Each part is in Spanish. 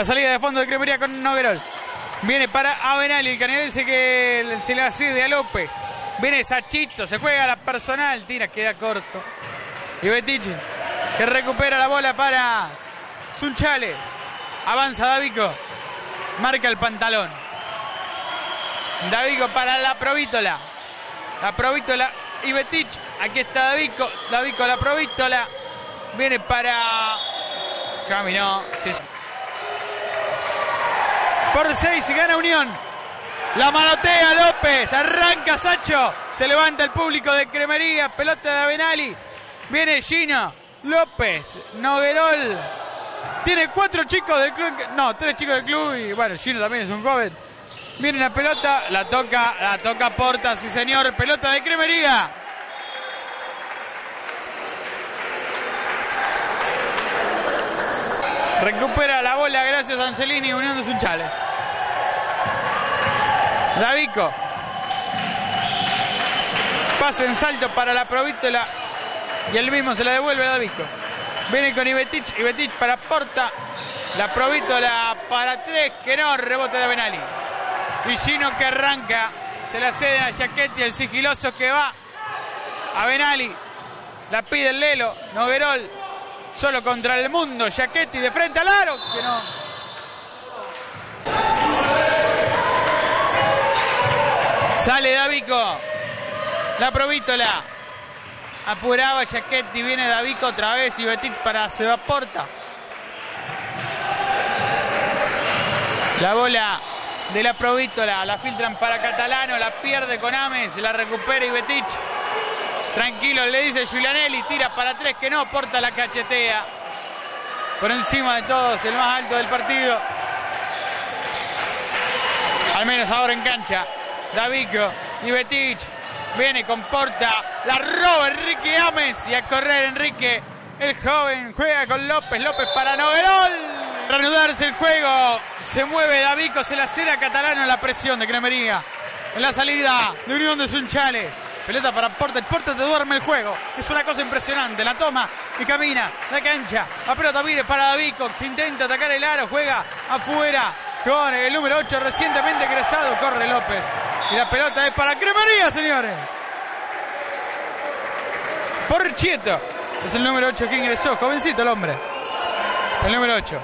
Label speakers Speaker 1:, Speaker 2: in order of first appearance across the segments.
Speaker 1: La salida de fondo de Cremería con Noguerol. Viene para Avenali, el canadiense que se la cede a López. Viene Sachito, se juega la personal, tira, queda corto. Y Betici, que recupera la bola para Sunchales. Avanza Davico, marca el pantalón. Davico para la Provítola. La Provítola y Betici. Aquí está Davico, Davico la Provítola. Viene para... Caminó, sí. Por 6 y gana Unión. La manotea López. Arranca Sacho. Se levanta el público de Cremería. Pelota de Avenali. Viene Gino. López. Noguerol. Tiene 4 chicos del club. No, 3 chicos del club. Y bueno, Gino también es un joven. Viene la pelota. La toca Porta. Sí, señor. Pelota de Cremería. Recupera la bola gracias a Angelini, Unión de Sunchales. Davico. Pase en salto para la Provítola. Y él mismo se la devuelve a Davico. Viene con Ivetich. Ivetich para Porta. La Provítola para 3. Que no, rebote de Avenali. Gino que arranca. Se la ceden a Giachetti, el sigiloso que va. Avenali. La pide el Lelo. Noguerol. Solo contra el mundo, Giachetti de frente al aro, que no. Sale Davico. La Provítola. Apuraba Giachetti, viene Davico otra vez y Betic para Sebaporta. La bola de la Provítola, la filtran para Catalano, la pierde con Ames, la recupera Ivetich. Tranquilo, le dice Giulianelli, tira para 3, que no, Porta la cachetea. Por encima de todos, el más alto del partido. Al menos ahora en cancha. Davico, Ivetich, viene con Porta, la roba Enrique Ames y a correr Enrique, el joven, juega con López, López para Noguerol. Reanudarse el juego, se mueve Davico, se la cede a Catalano, la presión de Cremería. En la salida de Unión de Sunchales. Pelota para Porta, el Porta te duerme el juego. Es una cosa impresionante, la toma y camina la cancha. La pelota viene para Davico, que intenta atacar el aro, juega afuera con el número 8 recientemente egresado, corre López. Y la pelota es para Cremería, señores. Porchieto es el número 8 que ingresó, jovencito el hombre. El número 8.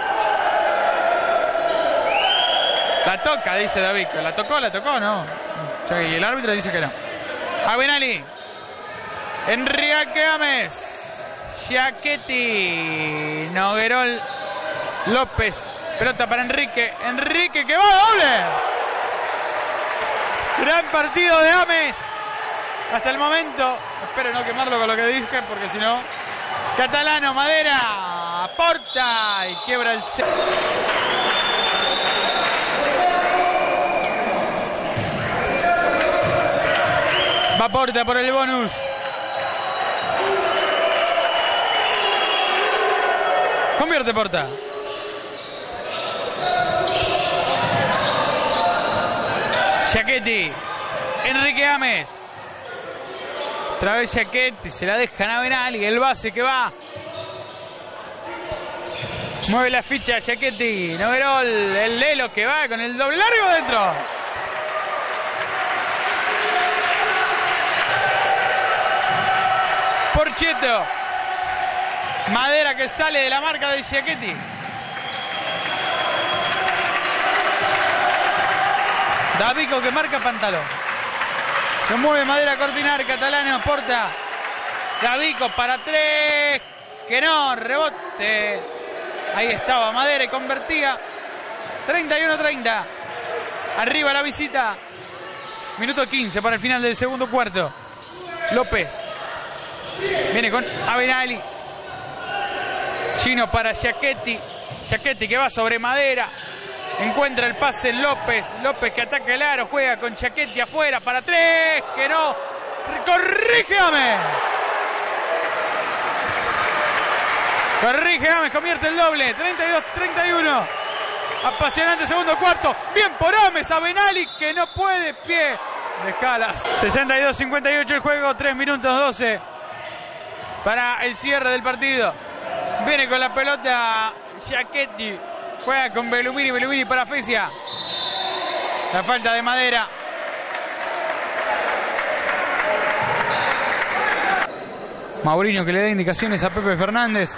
Speaker 1: La toca, dice Davico. ¿La tocó, no? O sea, y el árbitro dice que no. Avenali. Enrique Ames. Giachetti. Noguerol. López. Pelota para Enrique. Enrique que va doble. Gran partido de Ames. Hasta el momento. Espero no quemarlo con lo que dije porque si no. Catalano, Madera. Porta. Y quiebra el... Va Porta por el bonus. Convierte Porta. Giachetti. Enrique Ames. Otra vez Giachetti. Se la dejan a Avenali. El base que va. Mueve la ficha Giachetti. Noguerol. El Lelo que va con el doble largo dentro. Porchieto. Madera que sale de la marca de Giachetti. Davico que marca pantalón. Se mueve Madera a coordinar. Catalano, Porta. Davico para 3. Que no, rebote. Ahí estaba Madera y convertía. 31-30. Arriba la visita. Minuto 15 para el final del segundo cuarto. López. Viene con Avenali. Gino para Giachetti. Giachetti que va sobre Madera. Encuentra el pase en López. López que ataca el aro. Juega con Giachetti afuera para 3. Que no. Corrige Ames. Corrige Ames. Convierte el doble. 32-31. Apasionante segundo cuarto. Bien por Ames. Avenali que no puede. Pie de Jalas. 62-58 el juego. 3 minutos 12. Para el cierre del partido. Viene con la pelota Giachetti. Juega con Belumini. Belumini para Fesia. La falta de Madera. Mauriño que le da indicaciones a Pepe Fernández.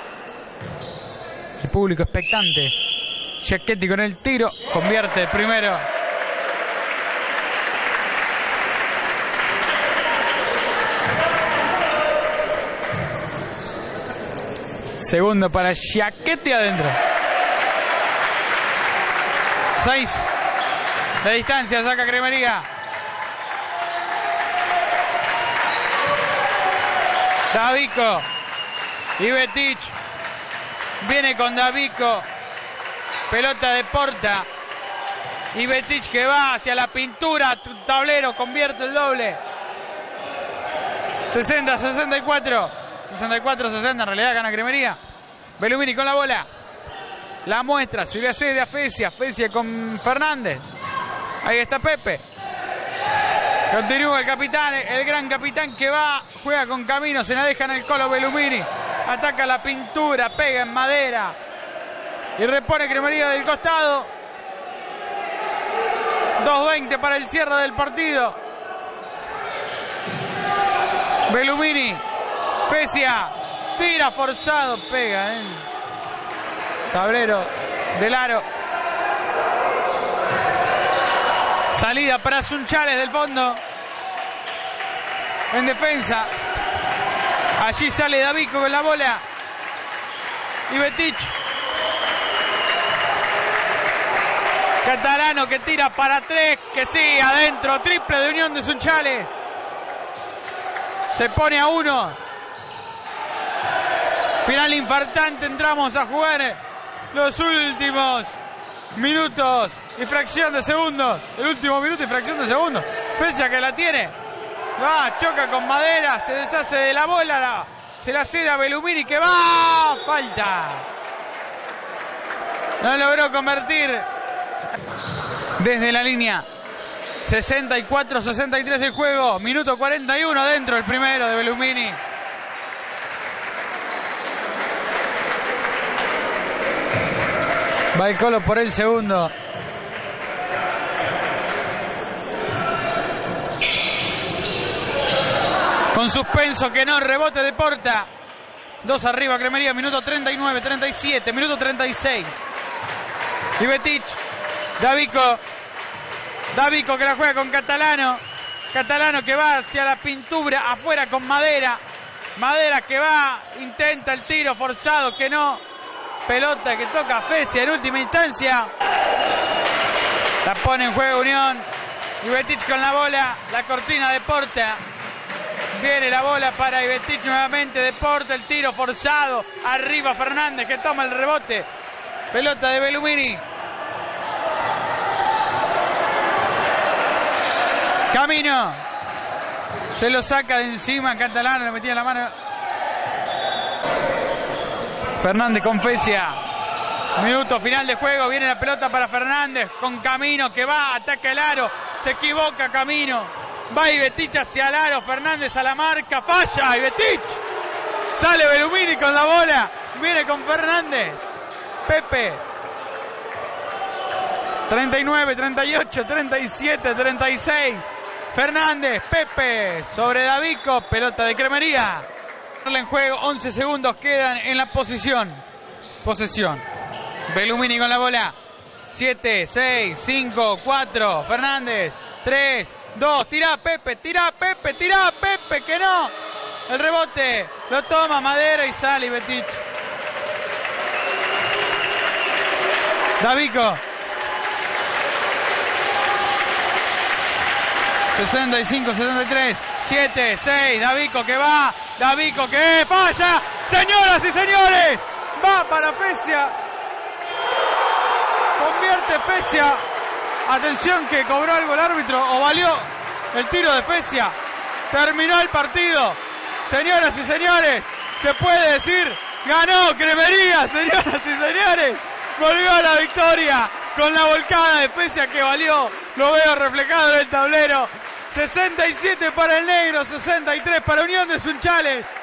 Speaker 1: El público expectante. Giacchetti con el tiro. Convierte el primero. Segundo para Giacchetti adentro. 6 de distancia saca Cremería. Davico. Ivetic. Viene con Davico. Pelota de Porta. Ivetic que va hacia la pintura. Tablero. Convierte el doble. 60-64. 64-60. En realidad gana Cremería. Belumini con la bola. La muestra. Se le hace a Fesia. Fesia con Fernández. Ahí está Pepe. Continúa el capitán. El gran capitán que va. Juega con Camino. Se la deja en el colo Belumini. Ataca la pintura. Pega en Madera. Y repone Cremería del costado. 2:20 para el cierre del partido. Belumini. Fesia. Tira forzado. Pega en tablero del aro. Salida para Sunchales del fondo. En defensa. Allí sale Davico con la bola. Ivetic. Catalano que tira para 3. Que sí, adentro. Triple de Unión de Sunchales. Se pone a 1. Final infartante. Entramos a jugar los últimos minutos y fracción de segundos. El último minuto y fracción de segundos. Pese a que la tiene. Va, choca con Madera. Se deshace de la bola. Se la cede a Belumini que va. Falta. No logró convertir. Desde la línea. 64-63 el juego. Minuto 41 dentro el primero de Belumini. Va el Colo por el segundo. Con suspenso que no, rebote de Porta. 2 arriba Cremería, minuto 39, 37, minuto 36. Ivetic. Davico. Davico que la juega con Catalano. Catalano que va hacia la pintura, afuera con Madera. Madera que va, intenta el tiro forzado, que no. Pelota que toca a Fesia en última instancia. La pone en juego Unión. Ivetic con la bola. La cortina de Porta. Viene la bola para Ivetic nuevamente de Porta. El tiro forzado. Arriba Fernández que toma el rebote. Pelota de Belumini. Camino. Se lo saca de encima. Catalano le metía la mano. Fernández con Fesia. Minuto final de juego. Viene la pelota para Fernández. Con Camino que va. Ataca el aro. Se equivoca Camino. Va Ivetic hacia el aro. Fernández a la marca. Falla Ivetic. Sale Belumini con la bola. Viene con Fernández. Pepe. 39, 38, 37, 36. Fernández. Pepe. Sobre Davico. Pelota de Cremería. En juego, 11 segundos quedan en la posesión. Belumini con la bola. 7, 6, 5, 4. Fernández. 3, 2. Tira Pepe, que no. El rebote lo toma Madera y sale Ivetic. Davico. 65, 73. 7, 6, Davico que va, Davico que falla, señoras y señores, va para Fesia, convierte Fesia, atención que cobró algo el árbitro o valió el tiro de Fesia, terminó el partido, señoras y señores, se puede decir, ganó Cremería, señoras y señores, volvió a la victoria con la volcada de Fesia que valió, lo veo reflejado en el tablero. 67 para el negro, 63 para Unión de Sunchales.